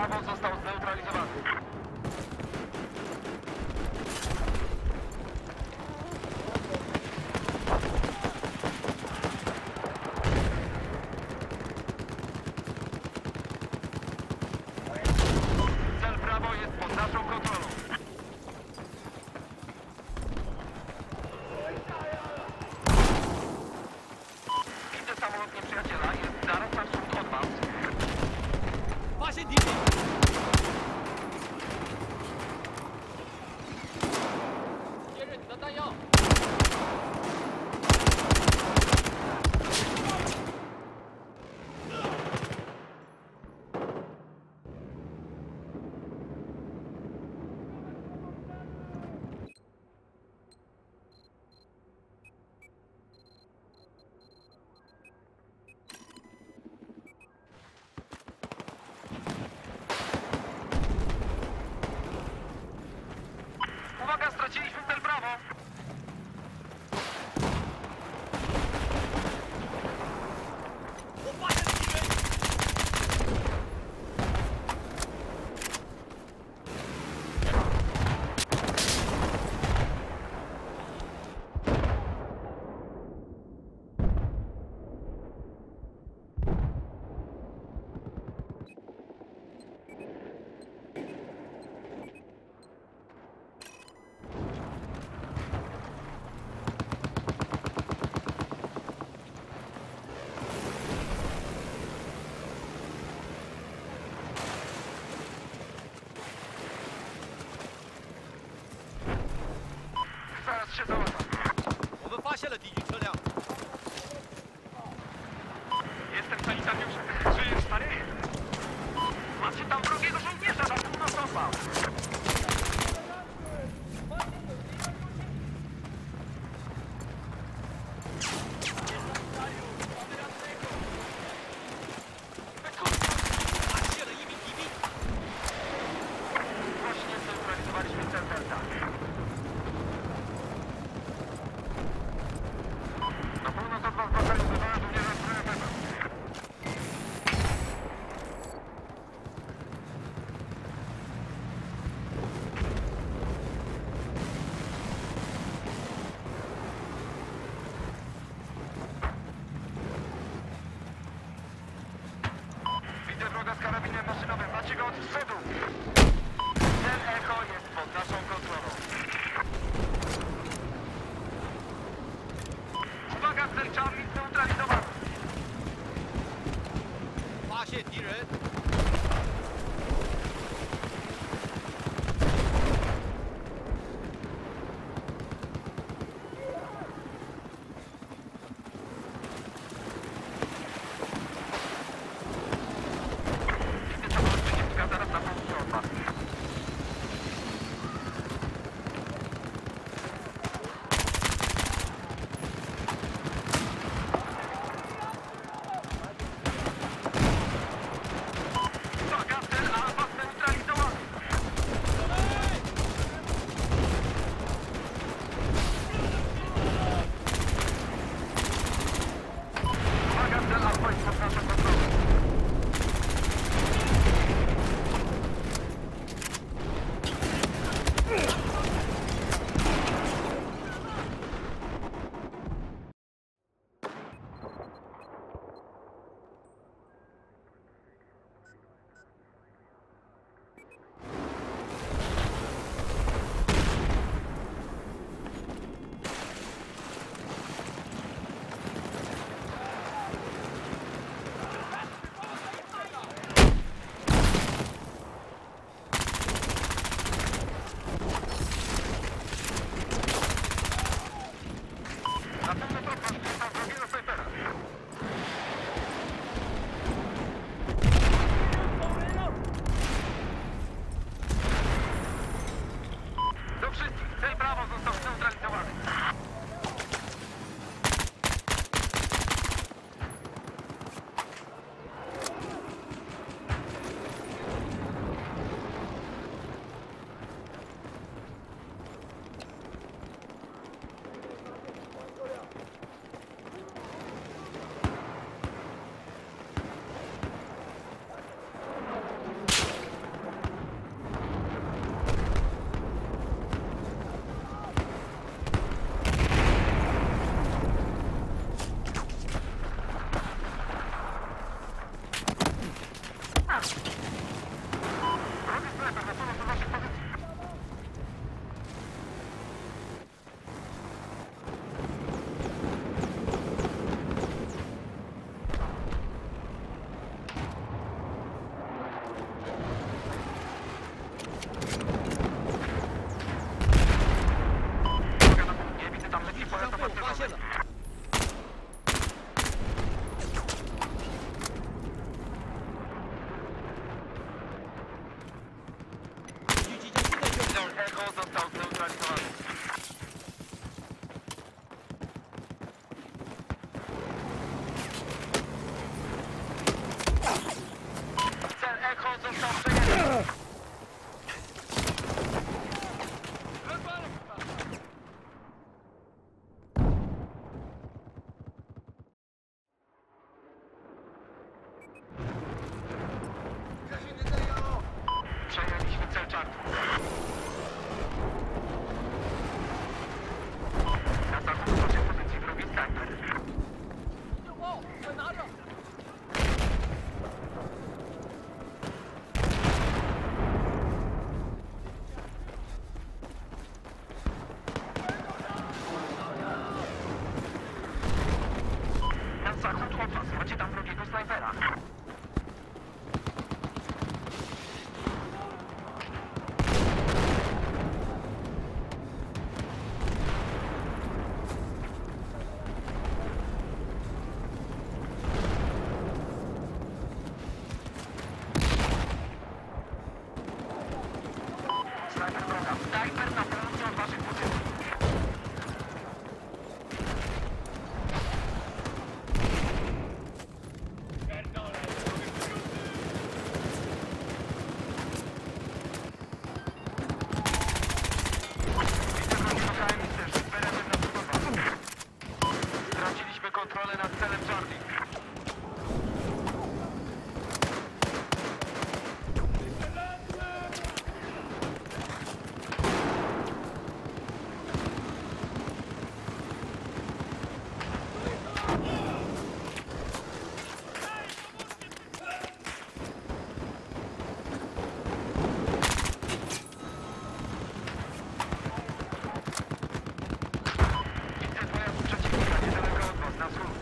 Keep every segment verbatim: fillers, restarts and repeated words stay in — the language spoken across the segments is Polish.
Brawo został zneutralizowany. Cel Brawo jest pod naszą kontrolą. Widzę samolot nieprzyjaciela, jest zaraz na wschód od was. 发现敌人！接着你的弹药。 Uwaga, straciliśmy cel Brawo. Zaraz się załatwię. 我们发现了敌军车辆。 Jestem sanitariuszem. Żyjesz, stary? Macie tam wrogiego żołnierza na północ od was. Właśnie zneutralizowaliśmy cel Delta. Na północ od was zlokalizowano żołnierza zbrojowego. Widzę wroga z karabinem maszynowym. Macie go od przodu. Cel Echo jest pod naszą kontrolą. Uwaga, cel Charlie zneutralizowany. 发现敌人。 Widzę samolot przeciwnika zaraz na południe od was. Uwaga, cel Alfa zneutralizowany. Uwaga, cel Alfa jest pod naszą kontrolą. Na północ od was jest wrogiego snajpera. Do wszystkich, cel Brawo został zneutralizowany. 发现了。敌机将现在就 Cel Echo został zneutralizowany. Cel Echo został przejęty. Przejęliśmy cel czarny. Na zachód naszej pozycji wrogi snajper. 右炮，快拿着！ Na zachód od was. Macie tam wrogiego snajpera. Snajper wroga. Snajper na południe od waszych pozycji. Straciliśmy kontrolę nad celem Charlie. Widzę pojazd przeciwnika niedaleko od was, na wschód.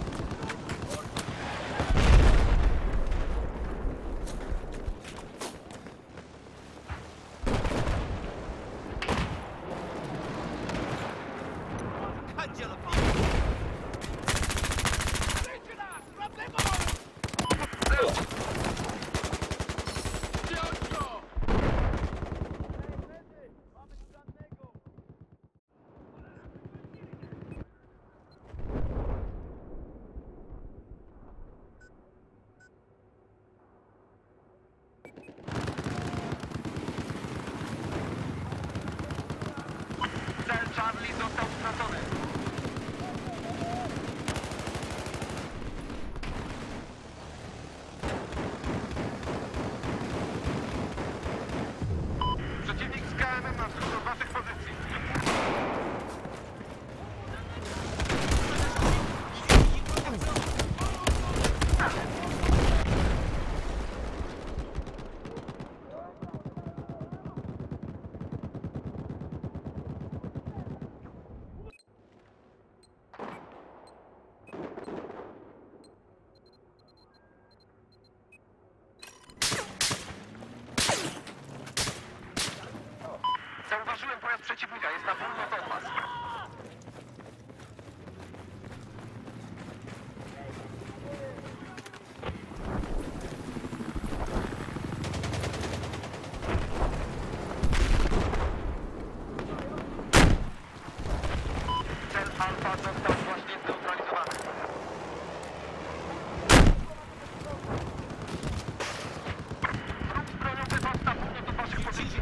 Cel Charlie został stracony. Przeciwnik z K M M na wschód od waszych pozycji. Zauważyłem pojazd przeciwnika, jest na północ od was. Cel Alfa został właśnie zneutralizowany. Wróg z bronią wypadł na północ od waszych pozycji.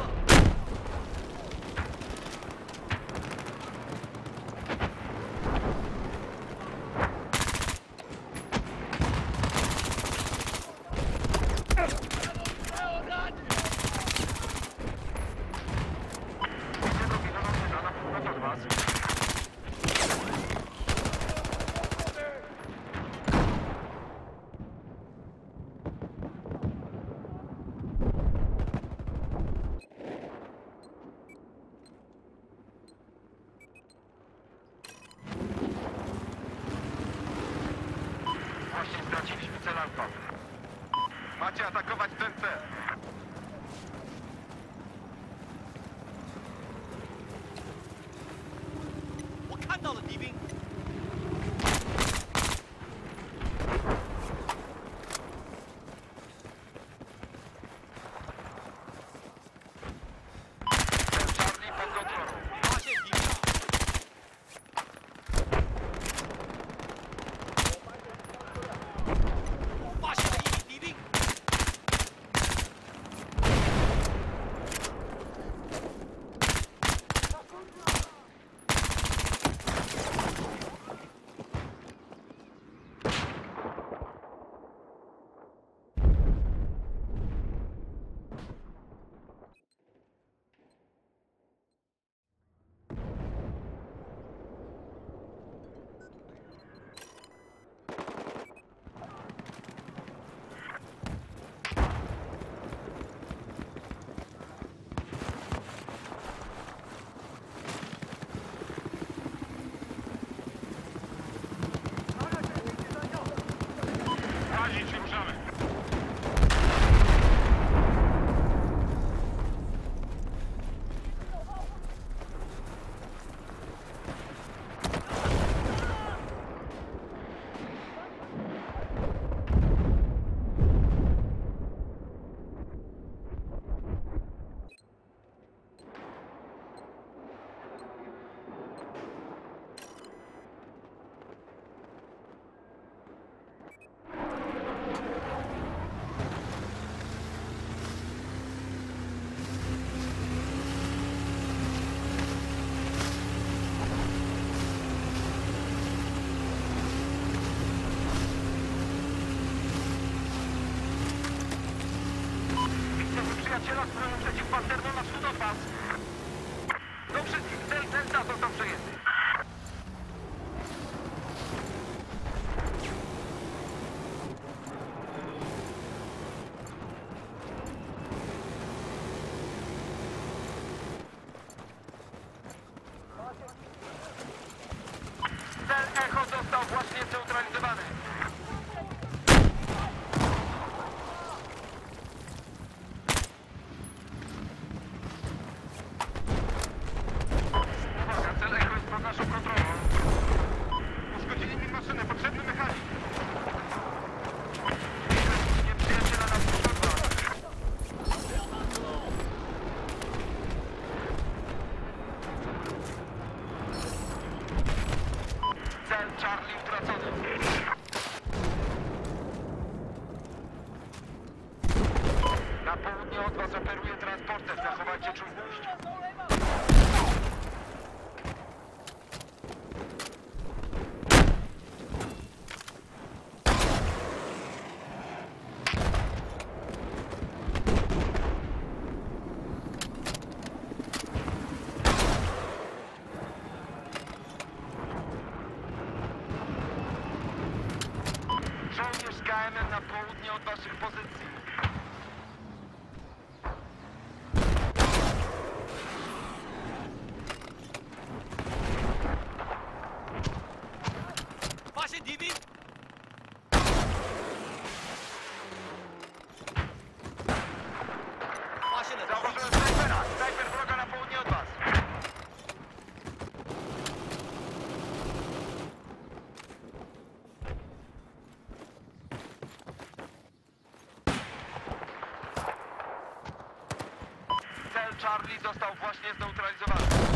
Widzę drugi żołnierza na północ od was. Właśnie straciliśmy cel Alfa. Macie atakować ten cel. 看到了敌兵。 Charlie pod kontrolą. 发现敌兵，发现了一名敌兵。 Razić, ruszamy. Przyjaciela z bronią przeciwpancerną na wschód od was. Do wszystkich, cel Delta został przejęty. Cel Echo został właśnie zneutralizowany. Uwaga, cel Echo jest pod naszą kontrolą. Uszkodzili mi maszynę, potrzebny mechanik. Nieprzyjaciela na wschód od was. Cel Charlie utracony. Na południe od was operuje transporter. Zachowajcie czujność. Żołnierz z K M M na południe od waszych pozycji. Zauważyłem snajpera! Snajper wroga na południe od was! Cel Charlie został właśnie zneutralizowany.